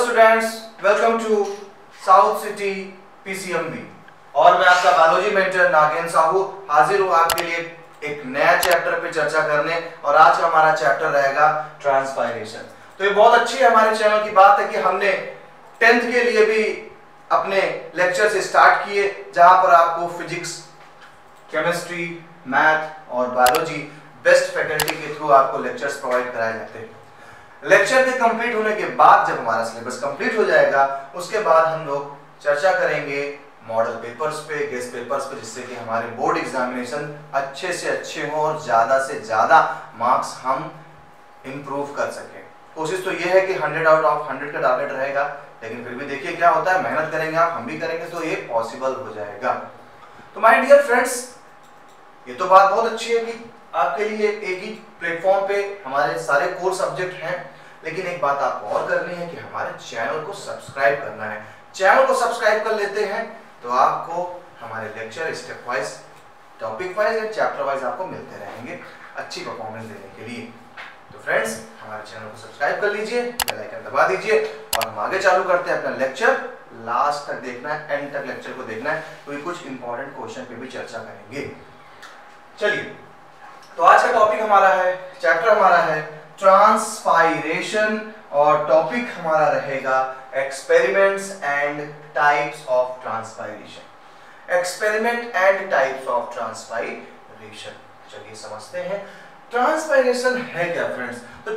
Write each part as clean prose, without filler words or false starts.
Students, welcome to south city PCMB और मैं आपका बायोलॉजी मेंटर नागेंद्र साहू हाजिर हूँ आपके लिए एक नया चैप्टर पे चर्चा करने। और आज का हमारा चैप्टर रहेगा ट्रांसपायरेशन। तो ये बहुत अच्छी हमारे चैनल की बात है कि हमने 10th के लिए भी अपने लेक्चर से स्टार्ट किए, जहां पर आपको फिजिक्स, केमिस्ट्री, मैथ और बायोलॉजी बेस्ट फैकल्टी के थ्रू आपको लेक्चर्स प्रोवाइड कराए जाते हैं। लेक्चर के कंप्लीट होने के बाद जब हमारा सिलेबस कंप्लीट हो जाएगा, उसके बाद हम लोग चर्चा करेंगे मॉडल पेपर्स पे, गेस्ट पेपर्स पे, जिससे कि हमारे बोर्ड एग्जामिनेशन अच्छे से अच्छे हों और ज़्यादा से ज़्यादा मार्क्स हम इम्प्रूव कर सकें। कोशिश तो ये है कि 100 आउट ऑफ 100 का टारगेट रहेगा, लेकिन फिर भी देखिए क्या होता है, मेहनत करेंगे आप, हम भी करेंगे तो ये पॉसिबल हो जाएगा। तो माय डियर फ्रेंड्स, ये तो बात बहुत अच्छी है कि आपके लिए एक ही प्लेटफॉर्म पे हमारे सारे कोर सब्जेक्ट हैं, लेकिन एक बात आपको और करनी है कि हमारे चैनल को सब्सक्राइब करना है। चैनल को सब्सक्राइब कर लेते हैं तो आपको हमारे lecture step wise, topic wise या चैप्टर वाइज आपको मिलते रहेंगे अच्छी परफॉर्मेंस देने के लिए। तो फ्रेंड्स, हमारे चैनल को सब्सक्राइब कर लीजिए, बेल आइकन दबा दीजिए और हम आगे चालू करते हैं अपना लेक्चर। लास्ट तक देखना है, एंड तक लेक्चर को देखना है, क्योंकि कुछ इंपॉर्टेंट क्वेश्चन पे भी चर्चा करेंगे। चलिए, तो आज का टॉपिक हमारा है, चैप्टर हमारा है ट्रांसपायरेशन और टॉपिक हमारा रहेगा experiments and types of transpiration. Experiment and types of transpiration, चलिए समझते हैं ट्रांसपायरेशन है क्या फ्रेंड्स। तो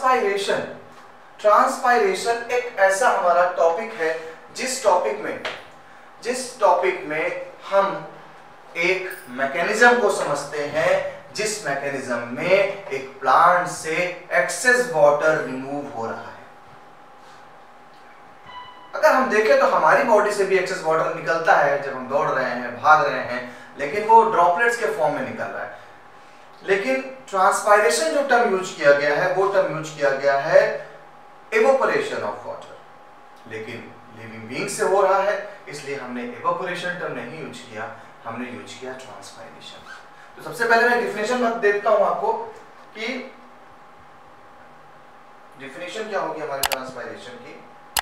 ट्रांसपायरेशन एक ऐसा हमारा टॉपिक है जिस टॉपिक में हम एक मैकेनिज्म को समझते हैं, जिस मैकेनिज्म में एक प्लांट से एक्सेस वाटर रिमूव हो रहा है। अगर हम देखें तो हमारी बॉडी से भी एक्सेस वाटर निकलता है जब हम दौड़ रहे हैं, भाग रहे हैं, लेकिन वो ड्रॉपलेट्स के फॉर्म में निकल रहा है। लेकिन ट्रांसपायरेशन जो टर्म यूज किया गया है, वो टर्म यूज किया गया है इवोपरेशन ऑफ वाटर, लेकिन लिविंग बीइंग से हो रहा है, इसलिए हमने इवोपरेशन टर्म नहीं यूज किया, हमने यूज किया ट्रांसपायरेशन। तो सबसे पहले मैं डिफिनेशन देता हूं आपको कि डिफिनेशन क्या होगी हमारे ट्रांसपायरेशन की।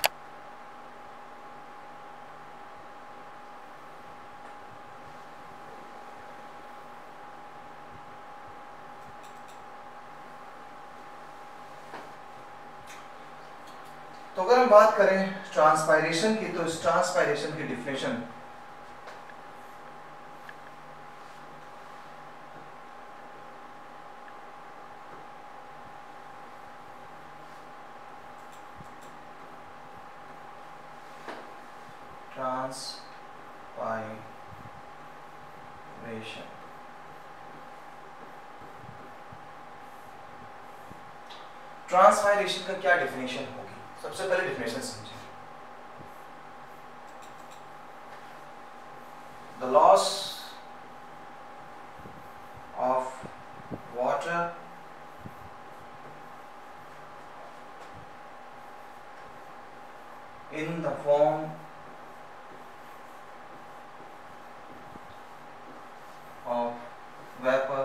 तो अगर हम बात करें ट्रांसपायरेशन की, तो इस ट्रांसपायरेशन की डिफिनेशन ट्रांसपायरेशन का क्या डिफिनेशन होगी। सबसे पहले डिफिनेशन समझें। The loss of water in the form of vapor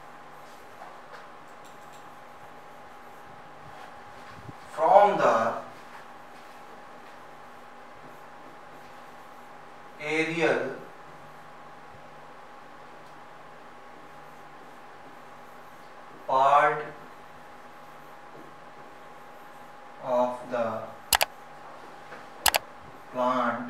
from the aerial part of the plant।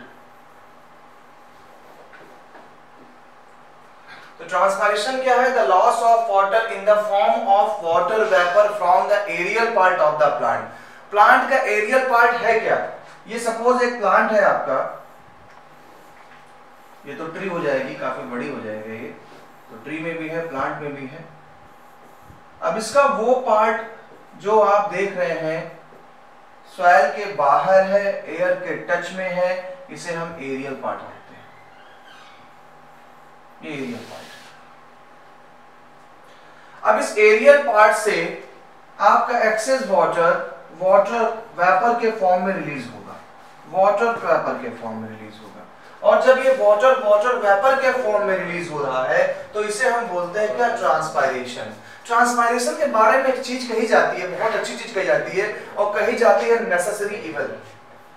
तो ट्रांसपायरेशन क्या है? The loss of water in the form of water vapour from the aerial part of the plant. Plant का aerial part है क्या? ये suppose एक plant है आपका, ये तो ट्री हो जाएगी, काफी बड़ी हो जाएगी ये, तो ट्री में भी है, प्लांट में भी है। अब इसका वो पार्ट जो आप देख रहे हैं सॉइल के बाहर है, एयर के टच में है, इसे हम एरियल पार्ट कहते हैं। ये एरियल पार्ट। अब इस एरियल पार्ट से आपका एक्सेस वाटर वेपर के फॉर्म में रिलीज होगा, वाटर वेपर के फॉर्म में रिलीज होगा। और जब ये वाटर वेपर के फॉर्म में रिलीज हो रहा है, तो इसे हम बोलते हैं क्या? ट्रांसपायरेशन। ट्रांसपायरेशन के बारे में एक चीज कही जाती है, बहुत अच्छी चीज कही जाती है, और कही जाती है necessary evil.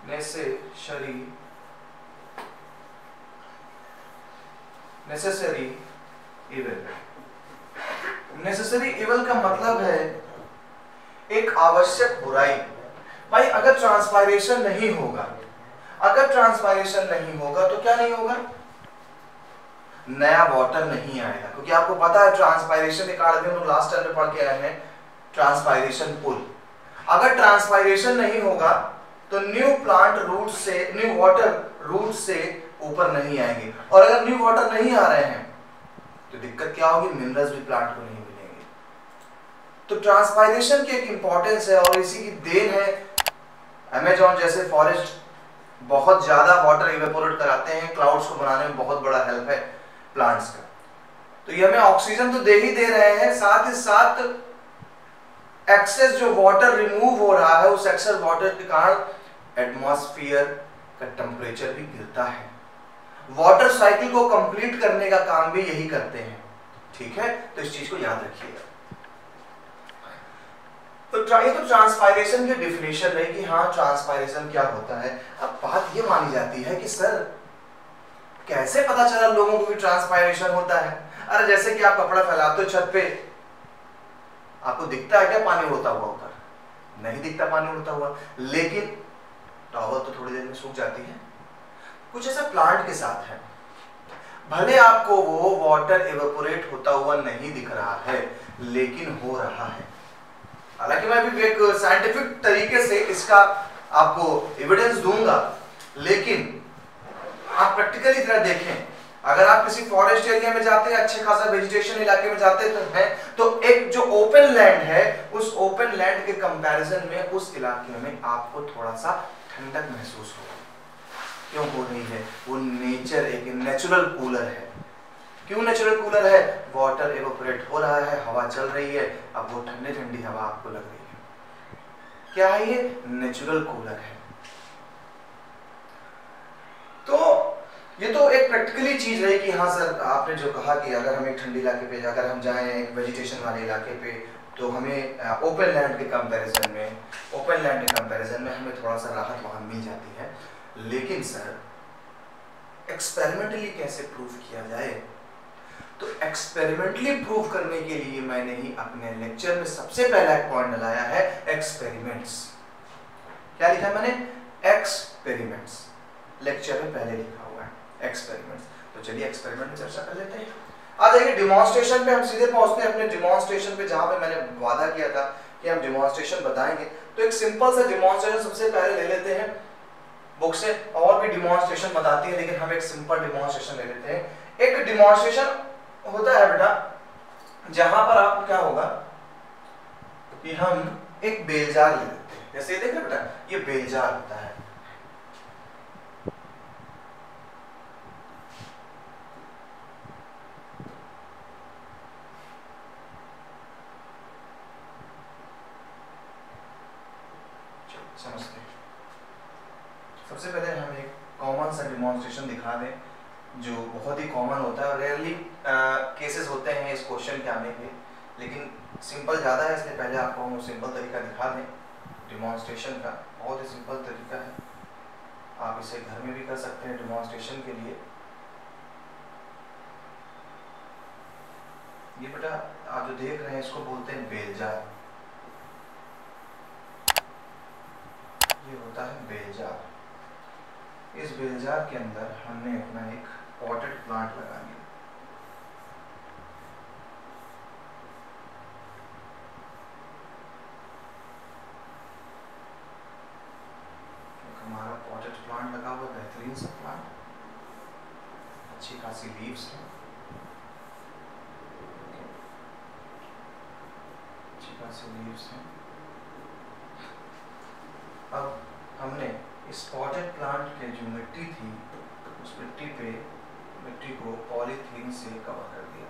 Necessary evil. Necessary evil का मतलब है एक आवश्यक बुराई। भाई अगर ट्रांसपायरेशन नहीं होगा, अगर ट्रांसपायरेशन नहीं होगा तो क्या नहीं होगा? नया वाटर नहीं आएगा, क्योंकि आपको पता है ट्रांसपायरेशन एक आठ दिन लास्ट टाइम में पढ़ के आए हैं, ट्रांसपायरेशन पुल। अगर ट्रांसपायरेशन नहीं होगा तो न्यू प्लांट रूट से, न्यू वाटर रूट से ऊपर नहीं आएंगे, और अगर न्यू वाटर नहीं आ रहे हैं तो दिक्कत क्या होगी? मिनरल्स भी प्लांट को नहीं मिलेंगे। तो ट्रांसपायरेशन की एक इंपॉर्टेंस है, और इसी की देन है अमेज़न जैसे फॉरेस्ट बहुत ज्यादा वाटर इवेपोरेट कराते हैं, क्लाउड्स को बनाने में बहुत बड़ा हेल्प है प्लांट्स का। तो ये हमें ऑक्सीजन तो दे ही दे रहे हैं, साथ ही साथ एक्सेस जो वाटर रिमूव हो रहा है, उस एक्सेस वाटर के कारण एटमॉस्फेयर का टेम्परेचर भी गिरता है। वाटर साइकिल को कंप्लीट करने का काम भी यही करते हैं, ठीक है? तो इस चीज को याद रखिएगा। तो ये तो ट्रांसपायरेशन की डेफिनेशन रही कि हाँ ट्रांसपायरेशन क्या होता है। अब बात ये मानी जाती है कि सर कैसे पता चला लोगों को भी ट्रांसपायरेशन होता है? अरे जैसे कि आप कपड़ा फैलाते हो छत पे, आपको दिखता है क्या पानी उड़ता हुआ ऊपर? नहीं दिखता पानी उड़ता हुआ, लेकिन टॉवल तो थोड़ी देर में सूख जाती है। कुछ ऐसा प्लांट के साथ है, भले आपको वो वाटर इवेपोरेट होता हुआ नहीं दिख रहा है, लेकिन हो रहा है। हालांकि मैं भी एक साइंटिफिक तरीके से इसका आपको एविडेंस दूंगा, लेकिन आप प्रैक्टिकली तरह देखें। अगर आप किसी फॉरेस्ट एरिया में जाते हैं, अच्छे खासा वेजिटेशन इलाके में जाते हैं, तो एक जो ओपन लैंड है, उस ओपन लैंड के कंपैरिजन में उस इलाके में आपको थोड़ा सा ठंडक महसूस होगा। क्यों हो रही है? वो नेचर एक नेचुरल कूलर है। क्यों नेचुरल कूलर है? वाटर इवेपोरेट हो रहा है, हवा चल रही है, अब वो ठंडी ठंडी हवा आपको लग रही है। क्या है ये? नेचुरल कूलर है। तो ये तो एक प्रैक्टिकली चीज रही कि हाँ सर आपने जो कहा कि अगर हम एक ठंडी इलाके पे, अगर हम जाएं एक वेजिटेशन वाले इलाके पे, तो हमें ओपन लैंड के कंपैरिजन में हमें थोड़ा सा राहत वहां मिल जाती है। लेकिन सर एक्सपेरिमेंटली कैसे प्रूव किया जाए? तो एक्सपेरिमेंटली प्रूव करने के लिए मैंने ही अपने लेक्चर में सबसे पहला एक पॉइंट लगाया है, एक्सपेरिमेंट्स। क्या लिखा मैंने? एक्सपेरिमेंट्स। लेक्चर में पहले लिखा हुआ है एक्सपेरिमेंट्स। तो चलिए एक्सपेरिमेंट में चर्चा कर लेते हैं। आ जाइए डिमॉन्स्ट्रेशन पे, हम सीधे पहुंचते हैं अपने डिमॉन्स्ट्रेशन पे, जहां पे मैंने वादा किया था कि हम डिमॉन्स्ट्रेशन बताएंगे। तो एक सिंपल सा डिमॉन्स्ट्रेशन सबसे पहले ले लेते हैं बुक से, और भी डिमॉन्स्ट्रेशन बताती है, लेकिन हम एक सिंपल डिमॉन्स्ट्रेशन ले लेते हैं। एक डिमॉन्स्ट्रेशन होता है बेटा, जहां पर आपको क्या होगा कि हम एक बेलजार ले लेते हैं। जैसे देख रहे बेटा, ये बेलजार होता है। समझते हैं। सबसे पहले हम एक कॉमन सा डिमॉन्स्ट्रेशन दिखा दें, जो बहुत ही कॉमन होता है। रेयरली केसेस होते हैं इस क्वेश्चन के आने के, लेकिन सिंपल ज़्यादा है, इसलिए पहले आपको हम सिंपल तरीका दिखा दें डिमॉन्स्ट्रेशन का। बहुत ही सिंपल तरीका है, आप इसे घर में भी कर सकते हैं डिमॉन्स्ट्रेशन के लिए। ये बेटा आप जो देख रहे हैं इसको बोलते हैं बेलजार। ये होता है बेलजार। इस बेलजार के अंदर हमने अपना एक पॉटेड प्लांट लगा लिया। हमारा पॉटेड प्लांट लगा हुआ, बेहतरीन सा प्लांट, अच्छी खासी लीव्स है, अच्छी खासी लीव्स हैं। अब हमने इस पॉटेड प्लांट के जो मिट्टी थी, उस मिट्टी को पॉलीथीन से कवर कर दिया।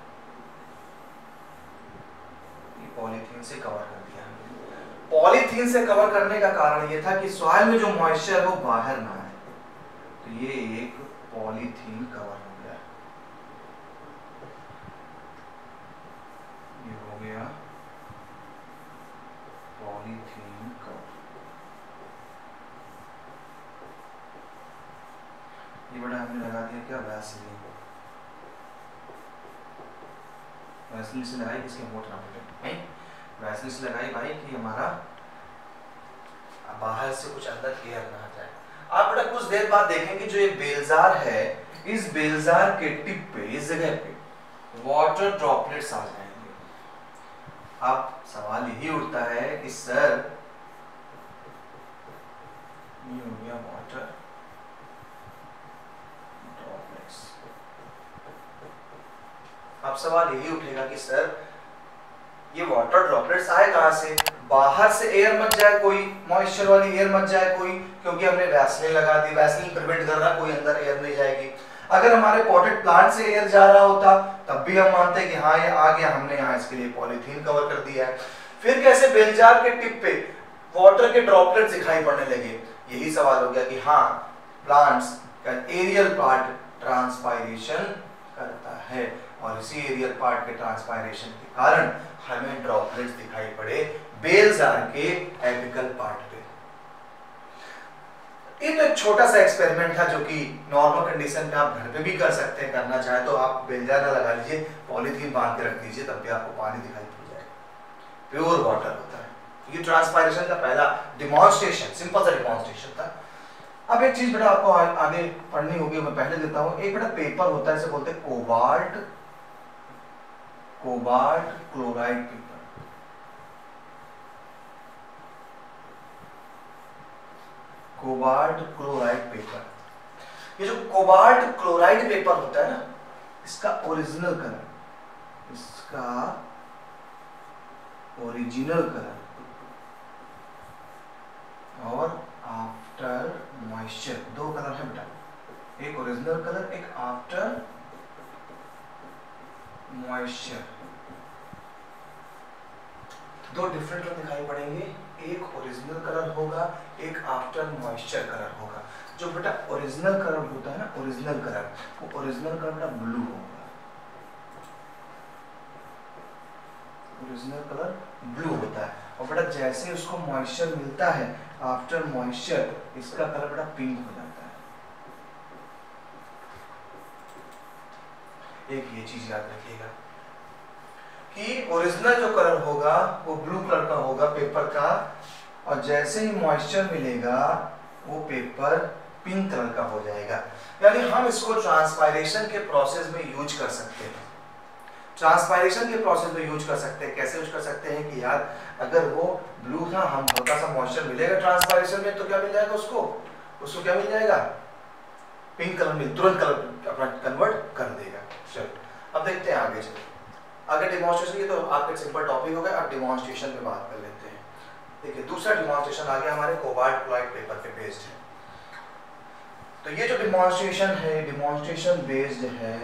ये पॉलीथीन से कवर कर दिया। पॉलीथीन से कवर करने का कारण ये था कि सॉइल में जो मॉइस्चर है वो बाहर ना आए। तो ये एक पॉलीथीन कवर हो गया। ये हो गया पॉलीथीन कवर। ये बड़ा हमने लगा दिया क्या, वैसलीन। वैसलीन से लगाई किसके होंठ ना फटे, नहीं वैसलीन से लगाई भाई कि हमारा बाहर से कुछ अंदर एयर ना आ जाए। आप बेटा कुछ देर बाद देखेंगे जो ये बेलजार है, इस बेलजार के टिप पे, इस जगह पे वाटर ड्रॉपलेट्स आ जाएंगे। अब सवाल यही उठता है कि सर ये हो गया वाटर ड्रॉपलेट्स। अब सवाल यही उठेगा कि सर ये वाटर ड्रॉपलेट्स आए कहां से, बाहर से एयर मत जाए कोई, मॉइस्चर वाली एयर मत जाए कोई, क्योंकि हमने वैसलीन लगा दी, वैसलीन प्रिवेंट कर रहा, कोई अंदर एयर नहीं जाएगी। अगर हमारे पॉटेड प्लांट से एयर जा रहा होता तब भी हम मानते हैं कि हाँ ये आ गया, हमने यहाँ इसके लिए पॉलीथीन कवर कर दिया है। फिर कैसे बेलजार के टिप पे वाटर के ड्रॉपलेट्स दिखाई पड़ने लगे, यही सवाल हो गया कि हाँ प्लांट्स का एरियल पार्ट ट्रांसपायरेशन करता है, और इसी एरियल पार्ट के ट्रांसपायरेशन के कारण हमें ड्रॉपलेट्स दिखाई पड़े बेलजार के एपिकल पार्ट पे। ये तो एक छोटा सा एक्सपेरिमेंट था जो कि नॉर्मल कंडीशन में आप घर पे भी कर सकते हैं, करना चाहे तो आप बेलजार ना लगा लीजिए, पॉलीथीन बांध के रख दीजिए, तब भी आपको पानी दिखाई पड़ जाएगा, प्योर वाटर होता है। ये ट्रांसपायरेशन का पहला डिमॉन्स्ट्रेशन, सिंपल सा डिमॉन्स्ट्रेशन था। अब एक चीज बेटा आपको आगे पढ़नी होगी, मैं पहले देता हूं। एक बेटा पेपर होता है, इसे बोलते हैं cobalt chloride paper. Cobalt chloride paper, ये जो कोबाल्ट क्लोराइड पेपर होता है ना, इसका ओरिजिनल कलर, इसका ओरिजिनल कलर और आफ्टर मॉइस्चर, दो कलर है बेटा, एक ओरिजिनल कलर, एक आफ्टर मॉइस्चर। दो डिफरेंट कलर दिखाई पड़ेंगे, एक ओरिजिनल कलर होगा, एक आफ्टर मॉइस्चर कलर होगा। जो बेटा ओरिजिनल कलर होता है ना, ओरिजिनल कलर, वो ओरिजिनल कलर बेटा ब्लू होगा, ओरिजिनल कलर ब्लू होता है। और बेटा जैसे उसको मॉइस्चर मिलता है आफ्टर मॉइस्चर, इसका कलर बेटा पिंक हो जाता है। एक ये चीज याद रखिएगा कि ओरिजिनल जो कलर होगा वो ब्लू कलर का होगा पेपर का, और जैसे ही मॉइस्चर मिलेगा वो पेपर पिंक कलर का हो जाएगा। यानी हम इसको ट्रांसपायरेशन के प्रोसेस में यूज कर सकते हैं, ट्रांसपायरेशन के प्रोसेस में यूज कर सकते हैं। कैसे यूज कर सकते हैं कि यार अगर वो ब्लू था, हम हल्का सा मॉइस्चर मिलेगा ट्रांसपायरेशन में, तो क्या मिल जाएगा उसको क्या मिल जाएगा, पिंक कलर में तुरंत कलर अपना कन्वर्ट कर देगा। चलो अब देखते हैं आगे चलो, आगे डिमॉन्स्ट्रेशन की तो आपका सिंपल टॉपिक हो गया, अब डिमॉन्स्ट्रेशन पे बात कर लेते हैं। देखिए दूसरा डिमॉन्स्ट्रेशन आ गया हमारे कोबाल्ट क्लोराइड पेपर पे बेस्ड है। तो ये जो डिमॉन्स्ट्रेशन है, डिमॉन्स्ट्रेशन बेस्ड है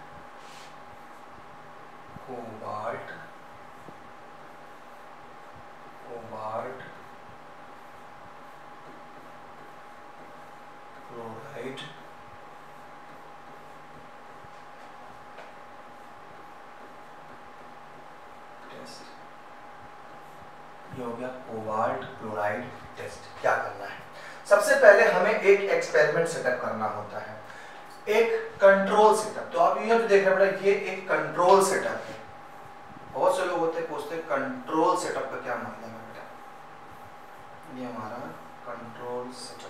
कोबाल्ट क्लोराइड टेस्ट। ये हो गया कोबाल्ट क्लोराइड टेस्ट। क्या करना है, सबसे पहले हमें एक एक्सपेरिमेंट सेटअप करना होता है, एक कंट्रोल सेटअप। तो आप ये देख रहे हैं ये एक कंट्रोल सेटअप है। बहुत से लोग होते हैं पूछते हैं कंट्रोल सेटअप का क्या मतलब है बेटा, ये हमारा कंट्रोल सेटअप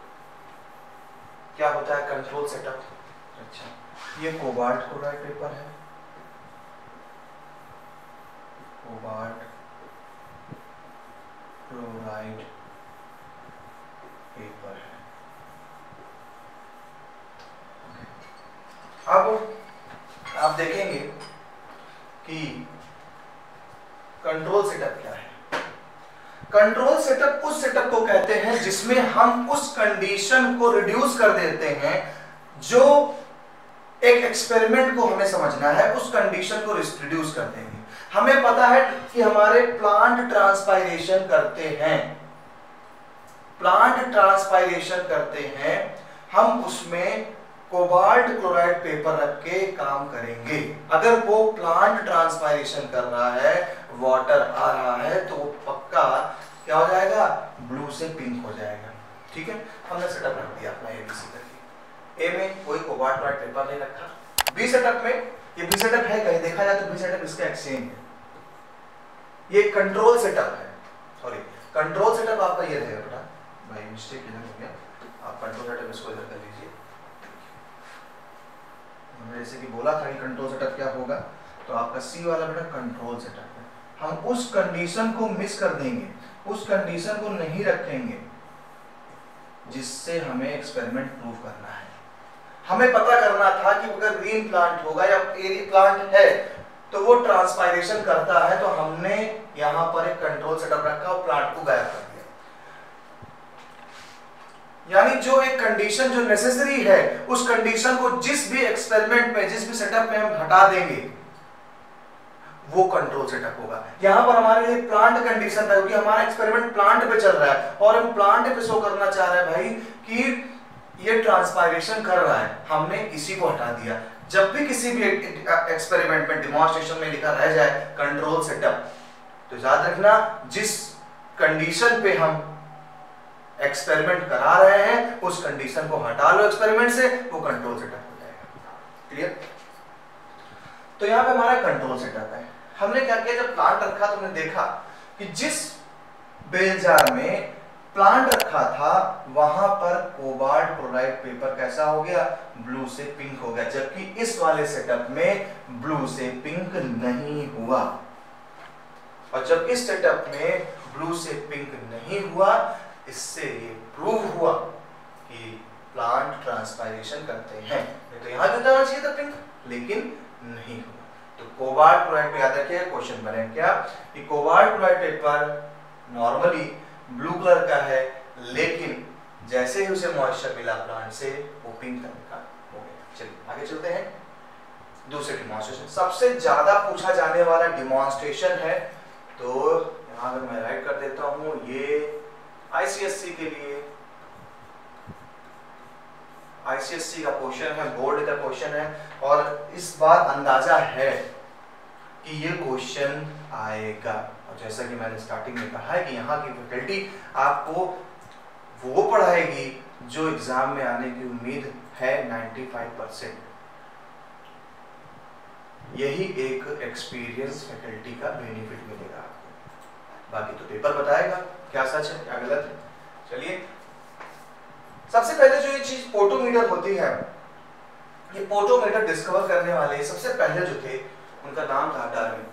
क्या होता है, कंट्रोल सेटअप। अच्छा ये कोबाल्ट क्लोराइड पेपर है, कोबाल्ट क्लोराइड पेपर है। अब आप देखेंगे कि कंट्रोल सेटअप क्या है। कंट्रोल सेटअप उस सेटअप को कहते हैं जिसमें हम उस कंडीशन को रिड्यूस कर देते हैं जो एक एक्सपेरिमेंट को हमें समझना है, उस कंडीशन को रिड्यूस कर देंगे। हमें पता है कि हमारे प्लांट ट्रांसपायरेशन करते हैं, प्लांट ट्रांसपायरेशन करते हैं, हम उसमें कोबाल्ट क्लोराइड पेपर रख के काम करेंगे। अगर वो प्लांट ट्रांसपायरेशन कर रहा है, वाटर आ रहा है, तो वो पक्का क्या हो जाएगा, ब्लू से पिंक हो जाएगा। ठीक है, हमने सेटअप रख दिया अपना एबीसी करके। ए में कोई कोबाल्ट व्हाइट पेपर नहीं रखा। बी सेटअप में, ये बी सेटअप है कहीं देखा जाए तो बी सेटअप इसका एक्सचेंज है, ये कंट्रोल सेटअप है। सॉरी, कंट्रोल सेटअप आपका ये रहेगा बेटा, भाई मिस्टेक इधर हो गया, आप कंट्रोल सेटअप इसको इधर कर लीजिए। हमने जैसे कि बोला था कि कंट्रोल सेटअप क्या होगा, तो आपका सी वाला बेटा कंट्रोल सेटअप है। हम उस कंडीशन को मिस कर देंगे, उस कंडीशन को नहीं रखेंगे जिससे हमें एक्सपेरिमेंट प्रूव करना है। हमें पता करना था कि अगर ग्रीन प्लांट होगा या एरी प्लांट है तो वो ट्रांसपायरेशन करता है, तो हमने यहां पर एक कंट्रोल सेटअप रखा और प्लांट को गायब कर दिया। यानी जो एक कंडीशन जो नेसेसरी है, उस कंडीशन को जिस भी एक्सपेरिमेंट में, जिस भी सेटअप में हम हटा देंगे वो कंट्रोल सेटअप होगा। यहां पर हमारे लिए प्लांट कंडीशन था क्योंकि हमारा एक्सपेरिमेंट प्लांट पे चल रहा है और हम प्लांट पे शो करना चाह रहे हैं भाई कि ये ट्रांसपायरेशन कर रहा है, हमने इसी को हटा दिया। जब भी किसी भी एक्सपेरिमेंट में, डेमोंस्ट्रेशन में लिखा रह जाए कंट्रोल सेटअप, तो याद रखना जिस कंडीशन पे हम एक्सपेरिमेंट करा रहे हैं उस कंडीशन को हटा लो एक्सपेरिमेंट से, वो कंट्रोल सेटअप हो जाएगा। क्लियर? तो यहां पे हमारा कंट्रोल सेटअप है। हमने क्या किया, जब प्लांट रखा तो हमने देखा कि जिस बेल जार में प्लांट रखा था वहां पर कोबाल्ट क्लोराइड पेपर कैसा हो गया, ब्लू से पिंक हो गया, जबकि इस वाले सेटअप में ब्लू से पिंक नहीं हुआ। और जब इस सेटअप में ब्लू से पिंक नहीं हुआ, इससे ये प्रूव हुआ कि प्लांट ट्रांसपायरेशन करते हैं। तो यहां भी होना चाहिए था पिंक, लेकिन नहीं हुआ। तो कोबाल्ट क्लोराइड पे याद रखिए क्वेश्चन बने क्या कि cobalt chloride paper normally blue colour का है, लेकिन जैसे ही उसे मॉइस्चर मिला प्लांट से वो पिंक कलर का हो गया। चलिए आगे चलते हैं। दूसरे डिमॉन्स्ट्रेशन, सबसे ज्यादा पूछा जाने वाला डिमॉन्स्ट्रेशन है, तो यहां पर मैं राइट कर देता हूं, ये आईसीएससी के लिए, आईसीएससी का क्वेश्चन है, बोर्ड का क्वेश्चन है, और इस बात अंदाजा है कि ये क्वेश्चन आएगा। और जैसा कि मैंने स्टार्टिंग में कहा है कि यहाँ की फैकल्टी आपको वो पढ़ाएगी जो एग्जाम में आने की उम्मीद है 95%। यही एक एक्सपीरियंस फैकल्टी का बेनिफिट मिलेगा आपको। बाकी तो पेपर बताएगा क्या सच है क्या गलत है। चलिए, सबसे पहले जो ये चीज पोटोमीटर होती है, ये पोटोमीटर डिस्कवर करने वाले सबसे पहले जो थे उनका नाम था डार्विन।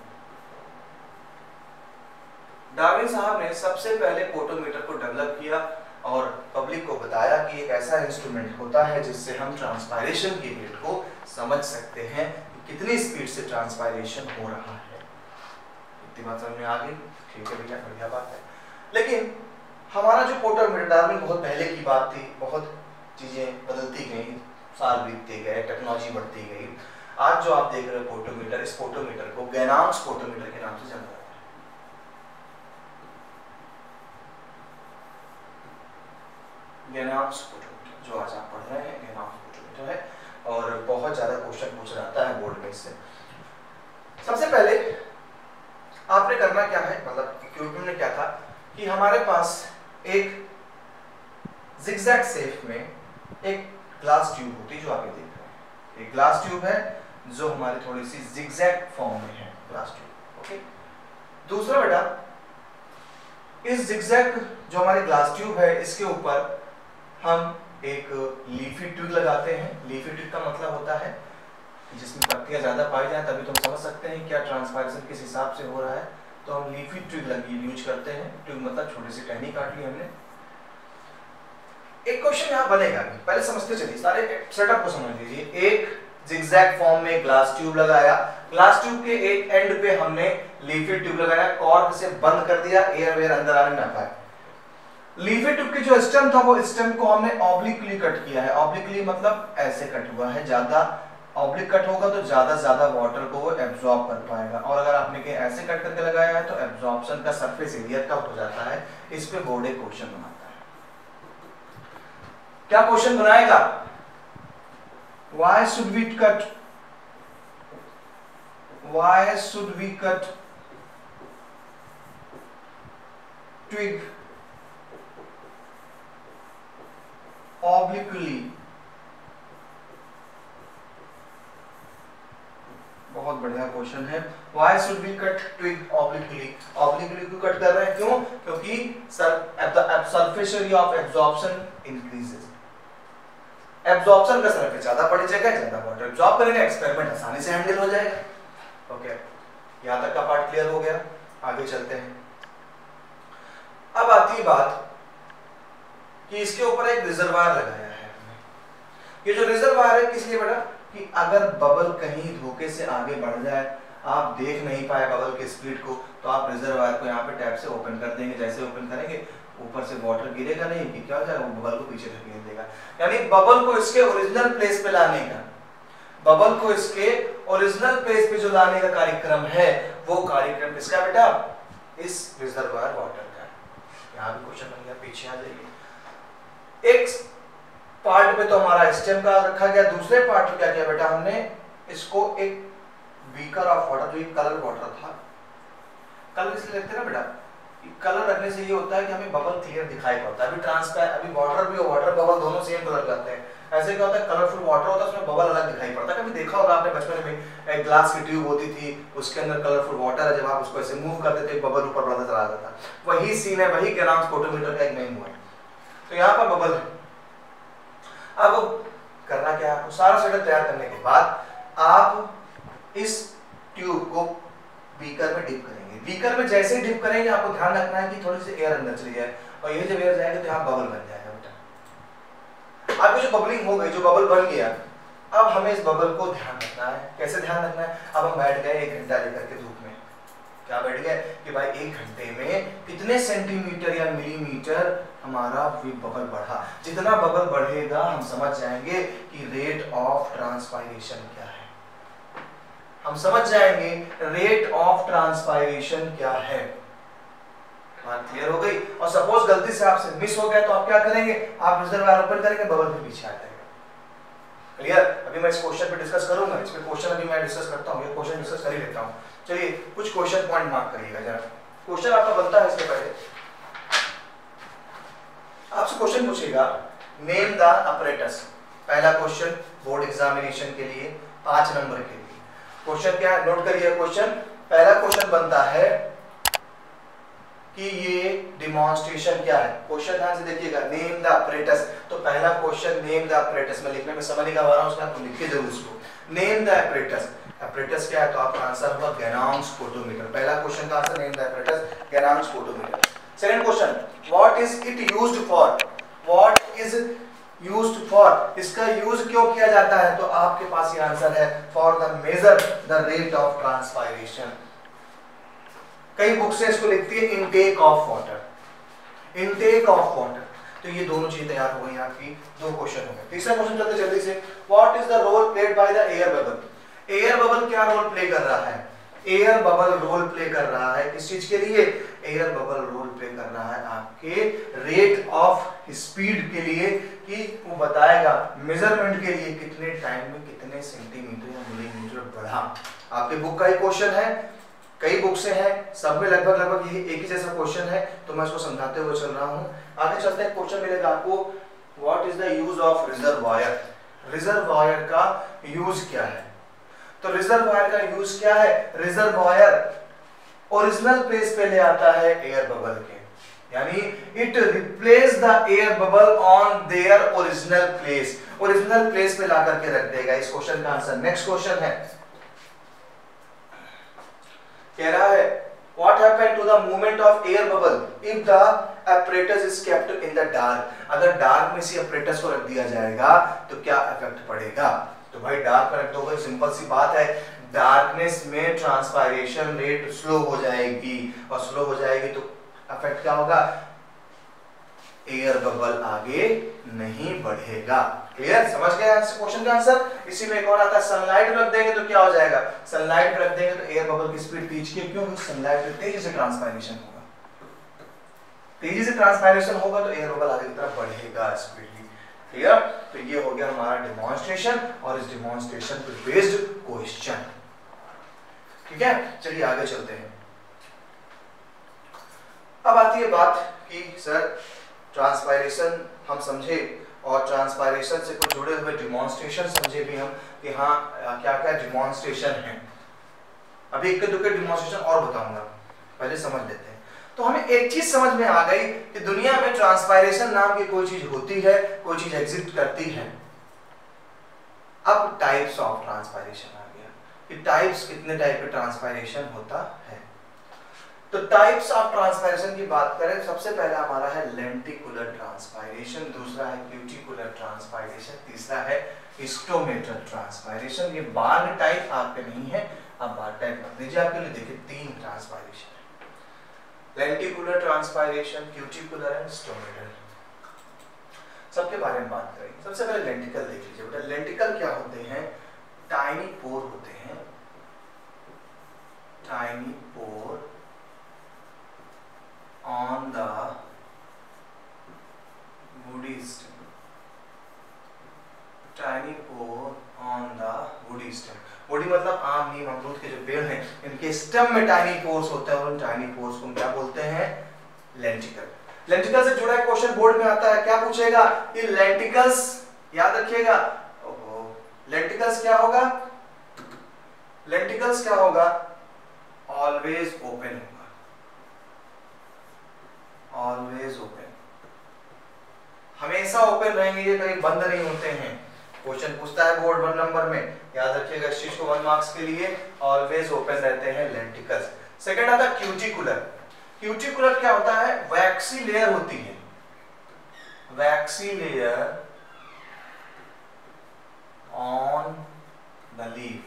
डार्विन साहब ने सबसे पहले पोटोमीटर को डेवलप किया और पब्लिक को बताया कि एक ऐसा इंस्ट्रूमेंट होता है जिससे हम ट्रांसपायरेशन की रेट को समझ सकते हैं कि कितनी स्पीड से ट्रांसपायरेशन हो रहा है। इतनी बात समझ में आ गई? ठीक है भैया, बढ़िया बात है। लेकिन हमारा जो पोटोमीटर, डार्विन बहुत पहले की बात थी, बहुत चीजें बदलती गई, साल बीतते गए, टेक्नोलॉजी बढ़ती गई। आज जो आप देख रहे हो पोटोमीटर, इस पोटोमीटर को गैनाम्स पोटोमीटर के नाम से जाना जाता है। गैनाम्स पोटोमीटर जो आज आप पढ़ रहे हैं गैनाम्स पोटोमीटर है, और बहुत ज्यादा क्वेश्चन पूछा जाता है बोर्ड में इससे। सबसे पहले आपने करना क्या है, मतलब इक्विपमेंट में क्या था कि हमारे पास एक जिगजैग शेप में एक ग्लास ट्यूब होती है, जो आप ये देख रहे हैं। एक ग्लास ट्यूब है जो हमारी थोड़ी सी जिगजैग फॉर्म में है, ग्लास ट्यूब। ओके, दूसरा बेटा, इस जिगजैग जो हमारी ग्लास ट्यूब है, इसके ऊपर हम एक लीफी ट्यूब लगाते हैं। लीफी ट्यूब का मतलब होता है जिसमें पत्तियां ज्यादा पाई जाए, तभी तो हम समझ सकते हैं क्या ट्रांसपायरेशन किस हिसाब से हो रहा है। तो हम लीफी ट्यूब यूज करते हैं। ट्यूब मतलब छोटी सी टहनी काट ली हमने। एक क्वेश्चन यहाँ बनेगा, पहले समझते चलिए, सारे सेटअप को समझ लीजिए। एक जिगजैग फॉर्म में ग्लास ट्यूब लगाया, ग्लास ट्यूब के एक एंड पे हमने लीफी ट्यूब लगाया, कॉर्क से बंद कर दिया, एयर वेयर अंदर आने ना पाए। लीफी ट्यूब की जो स्टेम था, वो स्टेम को हमने ऑब्लिकली कट किया है। ऑब्लिकली मतलब ऐसे कट हुआ है, ज्यादा ऑब्लिक कट होगा तो ज्यादा वाटर को वो एब्जॉर्ब कर पाएगा, और अगर आपने कहीं ऐसे कट करके लगाया है तो एब्जॉर्प्शन का सरफेस एरिया कम हो जाता है। इस पे बोर्ड एक क्वेश्चन बनाता है। क्या क्वेश्चन बनाएगा? Why should we cut? Why should we cut twig obliquely बहुत बढ़िया क्वेश्चन है। Why should we cut twig obliquely? Obliquely क्यों कट कर रहे हैं? क्यों? क्योंकि surface area of absorption increases. Absorption का सरफेस ज्यादा बढ़ जाएगा, ज्यादा वाटर एब्जॉर्ब करेंगे, एक्सपेरिमेंट आसानी से हैंडल हो जाएगा। ओके, यहां तक का पार्ट क्लियर हो गया। आगे चलते हैं। अब आती है बात कि इसके ऊपर एक रिजर्वायर लगाया है हमने। ये जो रिजर्वायर है किस लिए बेटा? कि अगर बबल कहीं धोखे से आगे बढ़ जाए, आप देख नहीं पाए बबल की स्पीड को, तो आप रिजर्वायर को यहाँ पे टैप से ओपन कर देंगे। जैसे ओपन करेंगे ऊपर से वाटर गिरेगा नहीं कि क्या हो जाएगा, वो बबल को पीछे धकेल देगा। यानी बबल को इसके ओरिजिनल प्लेस पे लाने का, बबल को इसके ओरिजिनल प्लेस पे जो लाने का कार्यक्रम है, वो कार्यक्रम किसका बेटा? इस रिजर्वायर वाटर का। यहाँ भी क्वेश्चन बन गया, पीछे आ जाइए। एक पार्ट पे तो हमारा स्टेम का रखा गया, दूसरे पार्ट में क्या किया बेटा? हमने इसको एक बीकर ऑफ वाटर, जो कलर वाटर था, कलर इसलिए लगते ना बेटा, कलर रखने से ये होता है कि हमें बबल क्लियर दिखाई पड़ता है। अभी ट्रांसपेरेंट, अभी वाटर भी और वाटर बबल दोनों सेम कलर के आते हैं। ऐसे क्या होता है, कलरफुल वाटर होता है, उसमें बबल अलग दिखाई पड़ता है। कभी देखा होगा आपने बचपन में, एक ग्लास की ट्यूब होती थी, उसके अंदर कलरफुल वाटर है, जब आप उसको ऐसे मूव करते थे बबल ऊपर बढ़ता चला जाता। वही सीन है, वही गैलॉन्स फोटोमीटर का एक मेन हुआ है। तो यहाँ पर बबल है। अब करना क्या है आपको? सारा सेटअप तैयार करने के बाद आप इस ट्यूब को बीकर में डिप करेंगे। बीकर में जैसे ही डिप करेंगे, आपको ध्यान रखना है कि थोड़ी सी एयर अंदर चली जाए, और ये जब एयर जाएगी तो यहाँ बबल बन जाएगा बेटा। आपकी जो बबलिंग हो गई, जो बबल बन गया, अब हमें इस बबल को ध्यान रखना है। कैसे ध्यान रखना है? अब हम बैठ गए 1 घंटा लेकर के धूप में। क्या बैठ गए कि भाई 1 घंटे में कितने सेंटीमीटर या मिलीमीटर हमारा बबल बढ़ा। जितना बबल बढ़ेगा हम समझ जाएंगे कि रेट ऑफ ट्रांसपायरेशन क्या है। हम समझ जाएंगे रेट ऑफ ट्रांसपायरेशन क्या है। बात क्लियर हो गई? और सपोज गलती से आपसे मिस हो गया तो आप क्या करेंगे? आप रिजर्वायर ओपन करेंगे, बबल के पीछे आ जाएगा। क्लियर? अभी मैं इस क्वेश्चन पे डिस्कस करूंगा। इस पे क्वेश्चन अभी मैं डिस्कस करता हूँ, ये क्वेश्चन डिस्कस कर ही लेता हूँ। चलिए कुछ क्वेश्चन पॉइंट मार्क करिएगा जरा। क्वेश्चन आपका बनता है, इसके पहले आपसे क्वेश्चन पूछेगा, नेम द अपरेटस। पहला क्वेश्चन बोर्ड एग्जामिनेशन के लिए 5 नंबर के लिए। क्वेश्चन क्या है? नोट करिए क्वेश्चन। पहला क्वेश्चन बनता है कि ये डिमॉन्स्ट्रेशन क्या है। क्वेश्चन ध्यान से देखिएगा, नेम द अपरेटस। तो पहला क्वेश्चन नेम द अपरेटस में लिखने में समय नहीं लगा रहा हूं, उसमें आपको लिख के जरूर इसको। Name the apparatus. अपरेटस क्या है? तो आपका आंसर होगा गैलॉन्स फोटोमीटर। पहला क्वेश्चन का answer name the apparatus, Ganong's photometer. Second question, what is it used for? What is used for, इसका यूज क्यों किया जाता है? तो आपके पास ये आंसर है, for the measure the rate of transpiration. कई बुक से इसको लिखती है intake of water, intake of water. तो ये दोनों चीजें तैयार हो गई आपकी, 2 क्वेश्चन हो गए। तीसरा क्वेश्चन चलते जल्दी से, what is the role played by the air bubble? Air bubble क्या रोल प्ले कर रहा है? एयर बबल रोल प्ले कर रहा है किस चीज के लिए? एयर बबल रोल प्ले कर रहा है आपके रेट ऑफ स्पीड के लिए, कि वो बताएगा मेजरमेंट के लिए कितने टाइम में कितने सेंटीमीटर या मिलीमीटर बढ़ा। आपके बुक का ही क्वेश्चन है, कई बुक से है, सब में लगभग यही एक ही जैसा क्वेश्चन है, तो मैं इसको समझाते हुए चल रहा हूँ। आगे चलते हैं, क्वेश्चन मिलेगा आपको, what is the use of reservoir? Reservoir का यूज क्या है? तो रिजर्वायर का यूज क्या है? रिजर्वायर ओरिजिनल प्लेस पे ले आता है एयर बबल के, यानी it replace the air bubble on their original place. Original place पे ला करके रख देगा। इस क्वेश्चन का आंसर। नेक्स्ट क्वेश्चन है, कह रहा है what happened to the movement of air bubble if the apparatus is kept in the dark? अगर डार्क में से apparatus को रख दिया जाएगा तो क्या इफेक्ट पड़ेगा? तो भाई डार्क में रख दोगे, सिंपल सी बात है, डार्कनेस में ट्रांसपायरेशन रेट स्लो हो जाएगी, और स्लो हो जाएगी तो इफेक्ट क्या होगा? एयर बबल आगे नहीं बढ़ेगा। क्लियर? समझ गए क्वेश्चन का आंसर? इसी में एक और आता है, सनलाइट रख देंगे तो क्या हो जाएगा? सनलाइट रख देंगे तो एयर बबल की स्पीड तेज की, क्यों? सनलाइट में तेजी से ट्रांसपायरेशन होगा, तेजी से ट्रांसपायरेशन होगा तो एयर बबल आगे की तरफ बढ़ेगा स्पीडली। क्लियर? तो ये हो गया हमारा डिमॉन्स्ट्रेशन, और इस डिमॉन्स्ट्रेशन पे बेस्ड क्वेश्चन। ठीक है, चलिए आगे चलते हैं। अब आती है बात कि सर ट्रांसपायरेशन हम समझे, और ट्रांसपायरेशन से कुछ जुड़े हुए डिमॉन्स्ट्रेशन समझे भी हम कि हाँ क्या क्या डिमॉन्स्ट्रेशन है। अभी इक्के दुक्के डिमॉन्स्ट्रेशन और बताऊंगा, पहले समझ लेते हैं। तो हमें एक चीज समझ में आ गई कि दुनिया में ट्रांसपायरेशन नाम की कोई चीज होती है, कोई चीज एग्जिस्ट करती है। अब टाइप्स ऑफ ट्रांसपायरेशन आ गया कि टाइप्स, कितने टाइप का ट्रांसपायरेशन होता है। तो टाइप्स ऑफ ट्रांसपायरेशन की बात करें, सबसे पहला हमारा है लेंटिकुलर ट्रांसपायरेशन, दूसरा है क्यूटिकुलर ट्रांसपायरेशन, तीसरा है स्टोमेटल ट्रांसपायरेशन। ये बार्ड टाइप आपके नहीं है, आप बार्ड टाइप मत लीजिए, आपके लिए देखिए 3 ट्रांसपायरेशन है, lenticular transpiration, cuticular and stomatal. सबके बारे में बात करेंगे। सबसे पहले लेंटिकल देख लीजिए बेटा। लेंटिकल क्या होते हैं? टाइनी पोर होते हैं, tiny pore on the woody stem, tiny pore on the woody stem. Woody मतलब आम, नीम, अमरूद के जो पेड़ हैं, इनके स्टेम में टाइनी पोर्स होते हैं और उन टाइनी पोर्स को क्या बोलते हैं? लेंटिकल। लेंटिकल से जुड़ा एक क्वेश्चन बोर्ड में आता है, क्या पूछेगा? ये लेंटिकल्स, याद रखिएगा, लेंटिकल्स क्या होगा? लेंटिकल्स क्या होगा? ऑलवेज ओपन होगा, ऑलवेज ओपन, हमेशा ओपन रहेंगे, ये कहीं बंद नहीं होते हैं। क्वेश्चन पूछता है बोर्ड 1 नंबर में, याद रखिएगा इस चीज को 1 मार्क्स के लिए, ऑलवेज ओपन रहते हैं लेंटिकल्स। सेकंड आता है क्यूटिकुलर। क्यूटिकुलर क्या होता है? वैक्सी लेयर होती है, waxy layer on the leaf,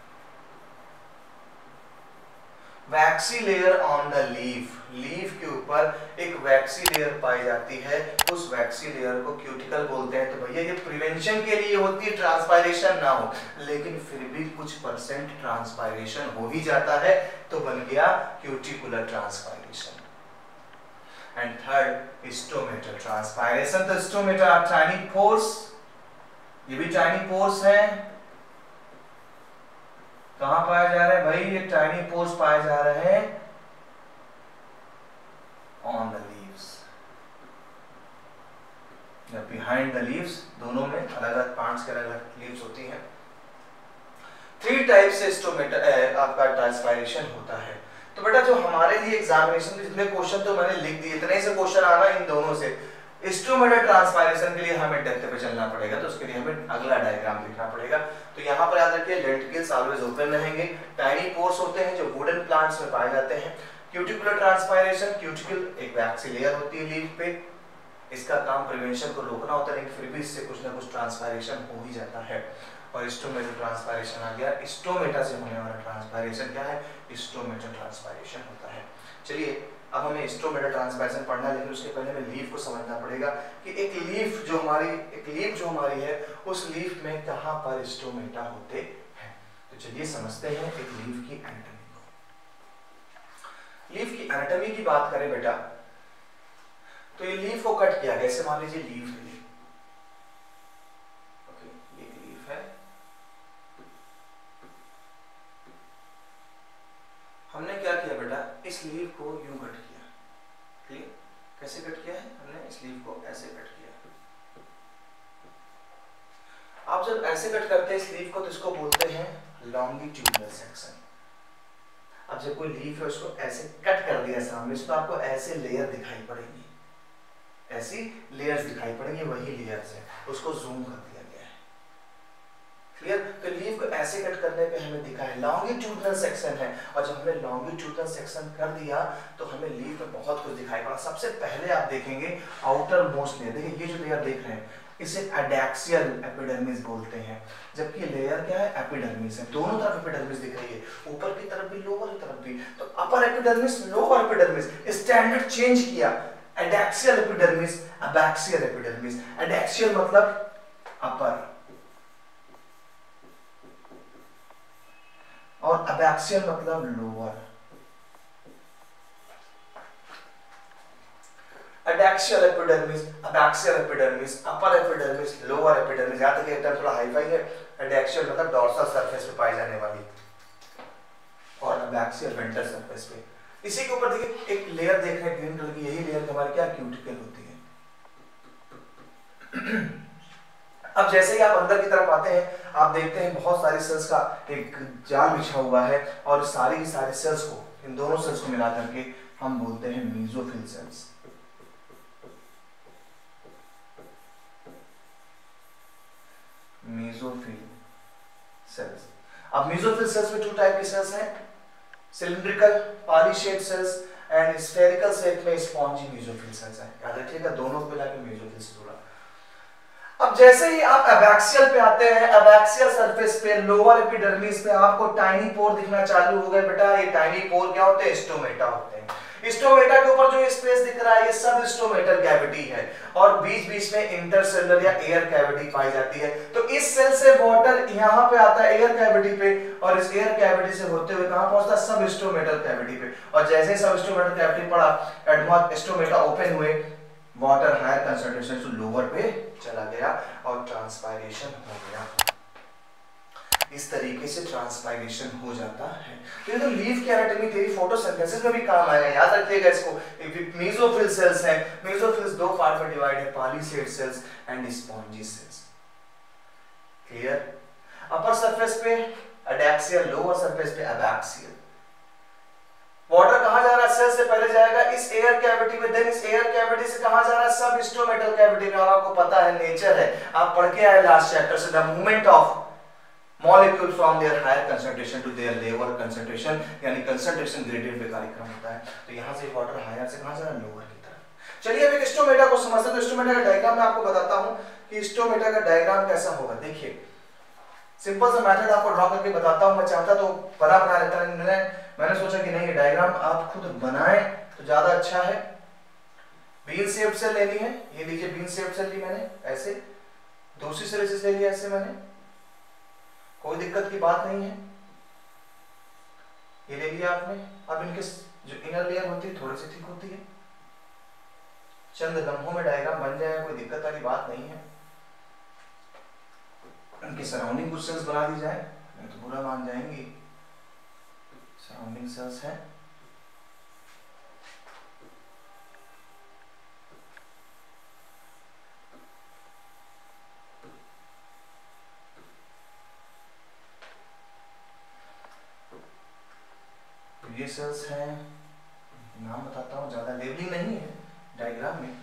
waxy layer on the leaf, leaf के ऊपर एक वैक्सी लेयर पाई जाती है, उस वैक्सी लेयर को क्यूटिकल बोलते हैं। तो भैया ये प्रिवेंशन के लिए होती है, ट्रांसपायरेशन ना हो, लेकिन फिर भी कुछ परसेंट ट्रांसपायरेशन हो ही जाता है, तो बन गया cuticular transpiration. And third stomatal transpiration. तो स्टोमेटा आर टाइनी पोर्स, ये भी टाइनी पोर्स हैं। कहां पाए जा रहे हैं भाई? ये टाइनी पोर्स पाए जा रहे हैं ऑन द लीव्स, या बिहाइंड द लीव्स, दोनों में अलग अलग प्लांट्स के अलग अलग लीव्स होती हैं। 3 टाइप से स्टोमेटा आपका ट्रांसपायरेशन होता है। तो बेटा जो हमारे लिए एग्जामिनेशन में जितने क्वेश्चन तो मैंने लिख दिए, इतने से क्वेश्चन आना इन दोनों से। स्टोमेटल ट्रांसपायरेशन के लिए हमें डेप्थ पे चलना पड़ेगा, तो उसके लिए हमें अगला डायग्राम लिखना पड़ेगा। तो यहाँ पर याद रखिए लेंटिकल्स ऑलवेज ओपन रहेंगे, टाइनी पोर्स होते हैं जो वुडन प्लांट्स में पाए जाते हैं। क्यूटिकुलर ट्रांसपायरेशन, क्यूटिकल एक वैक्सी लेयर होती है लीफ पे, इसका काम प्रिवेंशन को रोकना होता है, लेकिन फिर भी इससे कुछ ना कुछ ट्रांसपायरेशन हो ही जाता है। और स्टोमेटल ट्रांसपायरेशन आ गया, स्टोमेटा से होने वाला ट्रांसपायरेशन क्या है? स्टोमेटल ट्रांसपायरेशन होता है। चलिए अब हमें स्टोमेटल ट्रांसपायरेशन पढ़ना है, लेकिन उसके पहले हमें लीफ को समझना पड़ेगा कि एक लीफ जो हमारी है, उस लीफ में कहां पर स्टोमेटा होते हैं। तो चलिए समझते हैं एक लीफ की एनाटॉमी को। लीफ की एनाटॉमी की बात करें बेटा, तो ये लीफ को कट किया गया, ऐसे मान लीजिए लीफ है, ओके, ये लीफ है, हमने क्या किया बेटा? इस लीफ को यूं कट किया, क्लियर? कैसे कट किया है हमने? इस लीफ को ऐसे कट किया। आप जब ऐसे कट करते हैं इस लीफ को, तो इसको बोलते हैं लॉन्गिट्यूडनल सेक्शन। अब जब कोई लीफ है उसको ऐसे कट कर दिया सामने, इस पर आपको ऐसे लेयर दिखाई पड़ेगी, ऐसी लेयर्स दिखाई पड़ेंगी, वही लेयर्स है, उसको जूम कर दिया गया है, क्लियर? तो लीफ को ऐसे कट करने पे हमें दिखा है लॉन्गिट्यूडनल सेक्शन है, और जब हमने लॉन्गिट्यूडनल सेक्शन कर दिया तो हमें लीफ में बहुत कुछ दिखाई पड़ा। सबसे पहले आप देखेंगे आउटर मोस्ट लेयर, देखिए ये जो लेयर देख रहे हैं इसे एडैक्सियल एपिडर्मिस बोलते हैं, जबकि लेयर क्या है? एपिडर्मिस है। दोनों तरफ एपिडर्मिस दिख रही है, ऊपर की तरफ भी लोअर की तरफ भी। तो upper epidermis, lower epidermis, standard change किया, adaxial epidermis, abaxial epidermis. Adaxial मतलब अपर और अबैक्सियल मतलब lower. Adaxial epidermis, abaxial epidermis, upper epidermis, lower epidermis. याद रखिए टर्म थोड़ा हाई फाई है। एडैक्सियल मतलब डॉर्सल सरफेस पे पाई जाने वाली, और अबैक्सियल वेंट्रल सरफेस पे। इसी के ऊपर देखिए एक लेयर देख रहे हैं ग्रीन कलर की, यही लेयर हमारी क्या? क्यूटिकल होती है। अब जैसे ही आप अंदर की तरफ आते हैं, आप देखते हैं बहुत सारी सेल्स का एक जाल बिछा हुआ है और सारी की सारी सेल्स को, इन दोनों सेल्स को मिला करके हम बोलते हैं मेसोफिल सेल्स। Mesophyll cells. अब मेसोफिल सेल्स में 2 टाइप की सेल्स हैं, cylindrical poly shape cells and spherical shape में स्पॉन्जी मेसोफिल सेल्स हैं। याद रखिएगा, दोनों को मिला के मेसोफिल से जुड़ा। अब जैसे ही आप एबैक्सियल पे आते हैं, एबैक्सियल सरफेस पे लोअर एपिडर्मिस पे आपको टाइनी पोर दिखना चालू हो गए। बेटा ये टाइनी पोर क्या होते हैं? स्टोमेटा होते हैं। स्टोमेटा के ऊपर जो स्पेस दिख रहा है ये सब स्टोमेटल कैविटी है और बीच बीच में इंटरसेलुलर या एयर कैविटी पाई जाती है। तो इस सेल से वाटर यहाँ पे आता है एयर कैविटी पे और इस एयर कैविटी से होते हुए कहाँ पहुंचता है? सब स्टोमेटल कैविटी पे। और जैसे ही सब स्टोमेटल कैविटी पड़ा, स्टोमेटा ओपन हुए, वाटर हायर कंसंट्रेशन से लोअर पे चला गया और ट्रांसपायरेशन हो गया। इस तरीके से ट्रांसपायरेशन हो जाता है। तो ये तो लीफ केराटिन थ्योरी फोटोसिंथेसिस में भी काम आएगा, याद रखिएगा इसको। मेसोफिल सेल्स हैं, मेसोफिल्स 2 पार्ट में डिवाइड है, palisade cells and spongy cells. Clear? Upper surface पे एडैक्सियल, लोअर सरफेस पे एबैक्सियल। वाटर कहां जा रहा है? सेल से पहले जाएगा इस एयर कैविटी में, देन इस एयर कैविटी से कहां जा रहा है? सब स्टोमेटल कैविटी में। आपको पता है नेचर है, आप पढ़ के आए लास्ट चैप्टर से, the movement of molecule from their higher concentration to their lower concentration, यानी कंसंट्रेशन ग्रेडियंट पे कार्यक्रम होता है। तो यहां से वाटर हायर से कहां जा रहा है? लोअर की तरफ। चलिए अब एक स्टोमेटा को समझते हैं। तो स्टोमेटा का डायग्राम मैं आपको बताता हूं कि स्टोमेटा का डायग्राम कैसा होगा। देखिए सिंपल सा मेथड आपको ड्रॉ करके बताता हूं। मैं चाहता तो बना लेता, मैंने सोचा कि नहीं, ये डायग्राम आप खुद बनाएं तो ज्यादा अच्छा है। बीन शेप सेल लेनी है, ये लीजिए बीन शेप सेल ली मैंने ऐसे, दूसरी सेल ले लिया ऐसे मैंने, कोई दिक्कत की बात नहीं है। ये ले लिया आपने। अब इनके जो इनर लेयर होती है थोड़ी सी थिक होती है, चंद लम्हों में डायग्राम बन जाएगा, कोई दिक्कत वाली बात नहीं है। इनकी सराउंडिंग कुछ सेल्स बना दी जाए, नहीं तो बुरा मान जाएंगी। सराउंडिंग सेल्स है, ये सेल्स हैं, नाम बताता हूँ, ज्यादा लेबलिंग नहीं है डायग्राम में।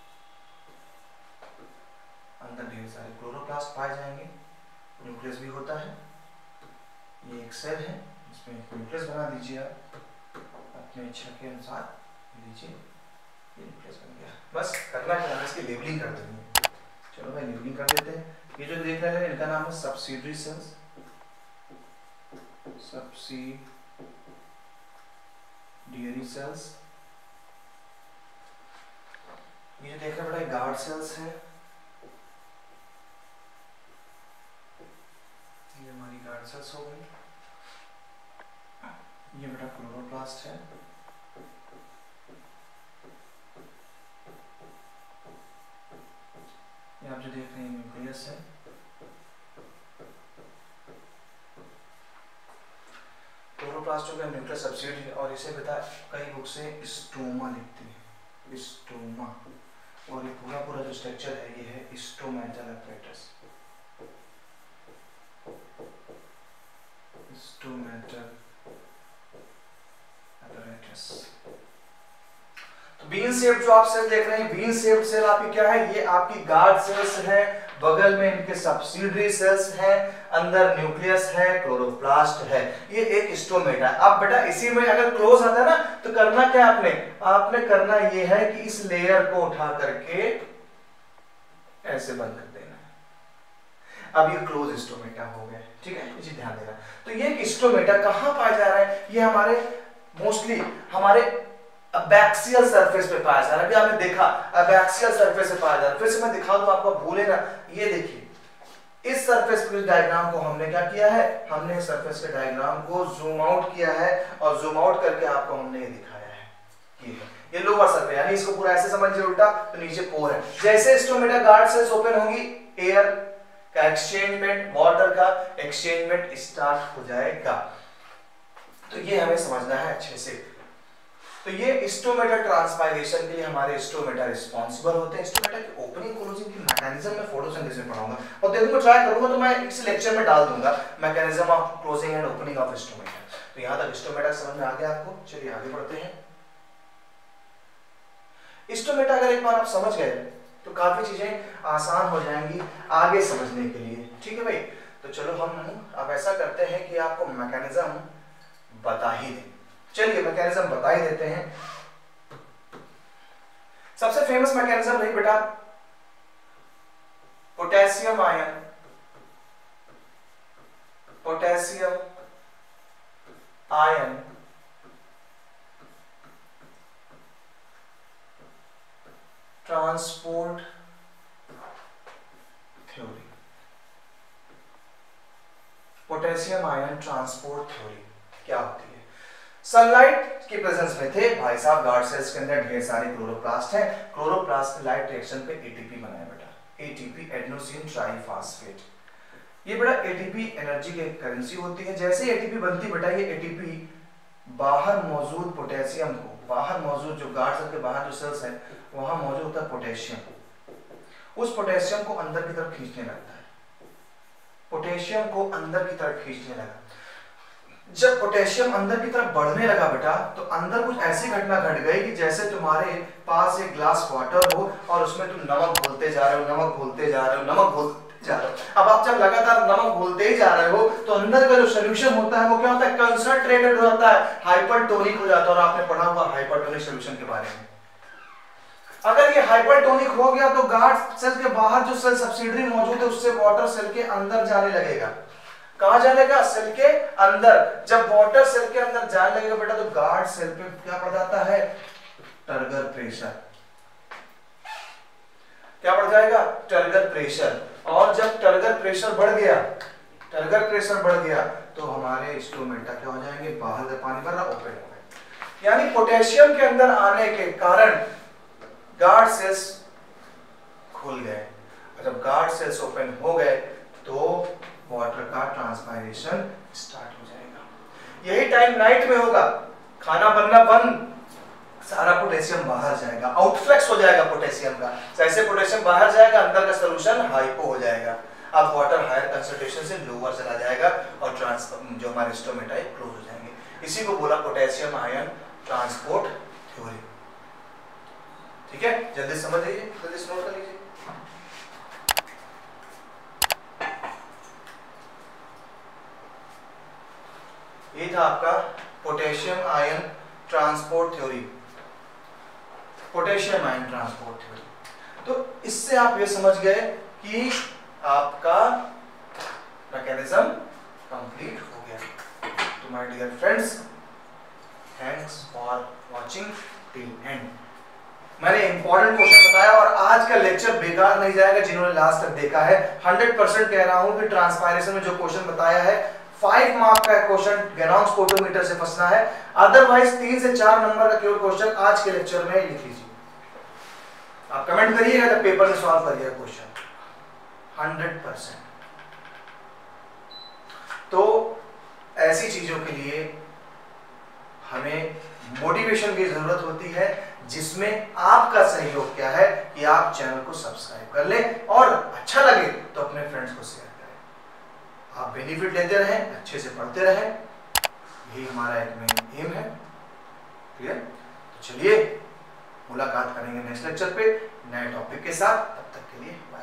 अंदर ढेर सारे क्लोरोप्लास्ट पाए जाएंगे, न्यूक्लियस भी होता है। ये एक सेल है, इसमें न्यूक्लियस बना दीजिए आप अपने इच्छा के अनुसार, लीजिए ये न्यूक्लियस बन गया। बस करना क्या है, इसकी लेबलिंग कर देंगे। चलो भाई लेबलिंग कर देते हैं। ये जो देख रहे हैं इनका नाम है सब्सिडियरी सेल्स, सब्सिडियरी सेल्स। ये जो देख रहे हैं बेटा गार्ड सेल्स है, ये हमारी गार्ड सेल्स हो गई। ये बेटा क्लोरोप्लास्ट है, ये आप जो देख रहे हैं न्यूक्लियस है। क्लोरोप्लास्ट हो गया, न्यूक्लियस सब्सिडियरी, और इसे बेटा कई बुक से स्टोमा लिखती है, स्टोमा। और ये पूरा जो स्ट्रक्चर है ये है स्टोमेटल apparatus, स्टोमेटल apparatus। तो बीन शेप जो आप सेल देख रहे हैं, बीन शेप सेल आपकी क्या है? ये आपकी गार्ड सेल्स है, बगल में इनके सब्सिडियरी सेल्स हैं, अंदर न्यूक्लियस है, क्लोरोप्लास्ट है, ये एक स्टोमेटा है। अब बेटा इसी में अगर क्लोज आता है ना तो करना क्या आपने करना ये है कि इस लेयर को उठा करके ऐसे बंद कर देना है। अब ये क्लोज स्टोमेटा हो गया, ठीक है, इसी ध्यान देना। तो ये स्टोमेटा कहां पाया जा रहा है? ये हमारे मोस्टली हमारे एबैक्सियल सरफेस पे पाया जा रहा है। अभी आपने देखा एबैक्सियल सरफेस पे पाया जा रहा है। फिर से मैं दिखा दूं आपको, भूले ना। ये देखिए इस सरफेस के डायग्राम को हमने क्या किया है? हमने सरफेस के डायग्राम को जूम आउट किया है और जूम आउट करके आपको हमने ये दिखाया है। ये लोअर सरफेस, यानी इसको पूरा ऐसे समझिए उल्टा, तो नीचे पोर है। जैसे स्टोमेटा गार्ड सेल्स ओपन होगी, एयर का एक्सचेंजमेंट, वाटर का एक्सचेंजमेंट स्टार्ट हो जाएगा। तो ये हमें समझना है अच्छे से। तो ये स्टोमेटा ट्रांसपायरेशन के लिए हमारे स्टोमेटा रिस्पॉन्सिबल होते हैं। स्टोमेटा की ओपनिंग क्लोजिंग की मैकेनिज्म में फोटोसिंथेसिस में पढ़ाऊंगा और देखूंगा, ट्राई करूंगा तो मैं इस लेक्चर में डाल दूंगा mechanism of closing and opening of stomata. तो यहां तक स्टोमेटा समझ में आ गया आपको। चलिए आगे बढ़ते हैं। स्टोमेटा अगर एक बार आप समझ गए तो काफी चीजें आसान हो जाएंगी आगे समझने के लिए। ठीक है भाई, तो चलो हम अब ऐसा करते हैं कि आपको मैकेनिज्म बता ही दें। चलिए मैकेनिज्म बता ही देते हैं। सबसे फेमस मैकेनिज्म नहीं बेटा, potassium ion transport theory. Potassium ion transport theory क्या होती है? सनलाइट के प्रेजेंस में थे भाई साहब, गार्ड सेल्स के अंदर ढेर सारे क्लोरोप्लास्ट हैं। क्लोरोप्लास्ट लाइट रिएक्शन पे एटीपी बनाया बेटा, एटीपी एडेनोसिन ट्राइफॉस्फेट। ये बेटा एटीपी एनर्जी की करेंसी होती है। जैसे एटीपी बनती बेटा, ये एटीपी बाहर मौजूद पोटेशियम को, बाहर मौजूद जो गार्ड सेल के बाहर जो सेल्स है वहां मौजूद होता है पोटेशियम, उस पोटेशियम को अंदर की तरफ खींचने लगता है। पोटेशियम को अंदर की तरफ खींचने लगा। जब पोटेशियम अंदर की तरफ बढ़ने लगा बेटा, तो अंदर कुछ ऐसी घटना घट गई कि जैसे तुम्हारे पास एक ग्लास वाटर हो और उसमें तुम नमक घोलते जा रहे हो, नमक घोलते जा रहे हो, नमक घोलते जा रहे हो। अब आप जब लगातार नमक घोलते ही जा रहे हो तो अंदर का जो सॉल्यूशन होता है वो क्या होता है? कंसंट्रेटेड हो जाता है, हाइपरटोनिक हो जाता है। और आपने पढ़ा हुआ हाइपरटोनिक सॉल्यूशन के बारे में। अगर ये हाइपरटोनिक हो गया तो गार्ड सेल के बाहर जो सेल सब्सिडरी मौजूद है उससे वाटर सेल के अंदर जाने लगेगा। कहां जाने लगेगा? सेल के अंदर। जब वाटर सेल के अंदर जाने लगेगा बेटा तो गार्ड सेल पे क्या पड़ जाता है? Turgor pressure. क्या बढ़ जाएगा? Turgor pressure. और जब टर्गर प्रेशर बढ़ गया तो हमारे स्टोमेटा क्या हो जाएंगे? बाहर से पानी भर रहा, ओपन हो गए। यानी पोटेशियम के अंदर आने के कारण गार्ड सेल्स खुल गए। जब गार्ड सेल्स ओपन हो गए तो वाटर का ट्रांसपायरेशन स्टार्ट हो जाएगा। यही टाइम नाइट में होगा, खाना बनना बंद, सारा पोटेशियम बाहर जाएगा, आउटफ्लक्स हो जाएगा पोटेशियम का। जैसे पोटेशियम बाहर जाएगा अंदर का सॉल्यूशन हाइपो हो जाएगा। अब वाटर हायर कंसंट्रेशन से लोअर चला जाएगा और जो हमारे स्टोमेटा है क्लोज हो जाएंगे। इसी को बोला पोटेशियम आयन ट्रांसपोर्ट थ्योरी। ठीक है, जल्दी समझ लीजिए, जल्दी नोट कर लीजिए। ये था आपका potassium ion transport theory, potassium ion transport theory. तो इससे आप ये समझ गए कि आपका मैकेनिज्म कंप्लीट हो गया। तो my dear friends, thanks for watching till end. मैंने इंपॉर्टेंट क्वेश्चन बताया और आज का लेक्चर बेकार नहीं जाएगा जिन्होंने लास्ट तक देखा है। 100% कह रहा हूं कि ट्रांसपायरेशन में जो क्वेश्चन बताया है 5 मार्क का क्वेश्चन गैनॉन स्पोटोमीटर से फंसना है। अदरवाइज 3 से 4 नंबर का केवल क्वेश्चन आज के लेक्चर में लिख लीजिए। आप कमेंट करिएगा जब पेपर में सॉल्व करिएगा क्वेश्चन 100%। तो ऐसी चीजों के लिए हमें मोटिवेशन की जरूरत होती है, जिसमें आपका सहयोग क्या है कि आप चैनल को सब्सक्राइब कर लें और अच्छा लगे तो अपने फ्रेंड्स को शेयर करें। आप बेनिफिट लेते रहें, अच्छे से पढ़ते रहें, यही हमारा एक मेन एम है। क्लियर? तो चलिए मुलाकात करेंगे नेक्स्ट लेक्चर पे नए टॉपिक के साथ। तब तक के लिए